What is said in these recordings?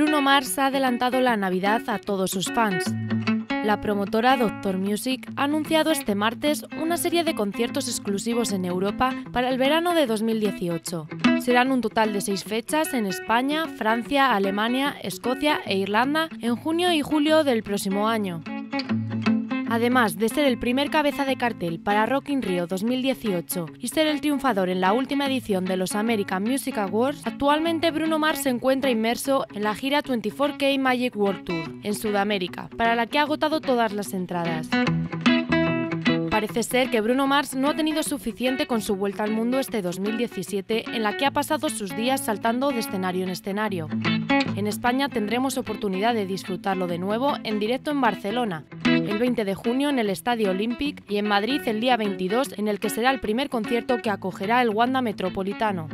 Bruno Mars ha adelantado la Navidad a todos sus fans. La promotora Doctor Music ha anunciado este martes una serie de conciertos exclusivos en Europa para el verano de 2018. Serán un total de 6 fechas en España, Francia, Alemania, Escocia e Irlanda en junio y julio del próximo año. Además de ser el primer cabeza de cartel para Rock in Rio 2018 y ser el triunfador en la última edición de los American Music Awards, actualmente Bruno Mars se encuentra inmerso en la gira 24K Magic World Tour en Sudamérica, para la que ha agotado todas las entradas. Parece ser que Bruno Mars no ha tenido suficiente con su vuelta al mundo este 2017, en la que ha pasado sus días saltando de escenario en escenario. En España tendremos oportunidad de disfrutarlo de nuevo en directo en Barcelona, el 20 de junio en el Estadio Olímpic y en Madrid el día 22, en el que será el primer concierto que acogerá el Wanda Metropolitano.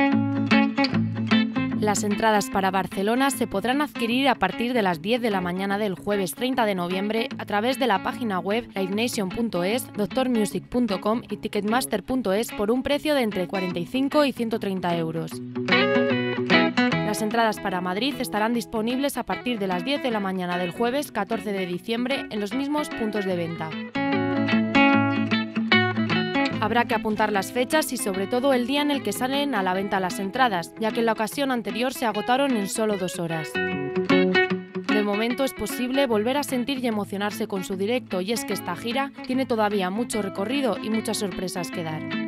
Las entradas para Barcelona se podrán adquirir a partir de las 10 de la mañana del jueves 30 de noviembre a través de la página web livenation.es, doctormusic.com y ticketmaster.es por un precio de entre 45 y 130 euros. Las entradas para Madrid estarán disponibles a partir de las 10 de la mañana del jueves 14 de diciembre en los mismos puntos de venta. Habrá que apuntar las fechas y sobre todo el día en el que salen a la venta las entradas, ya que en la ocasión anterior se agotaron en solo 2 horas. De momento es posible volver a sentir y emocionarse con su directo, y es que esta gira tiene todavía mucho recorrido y muchas sorpresas que dar.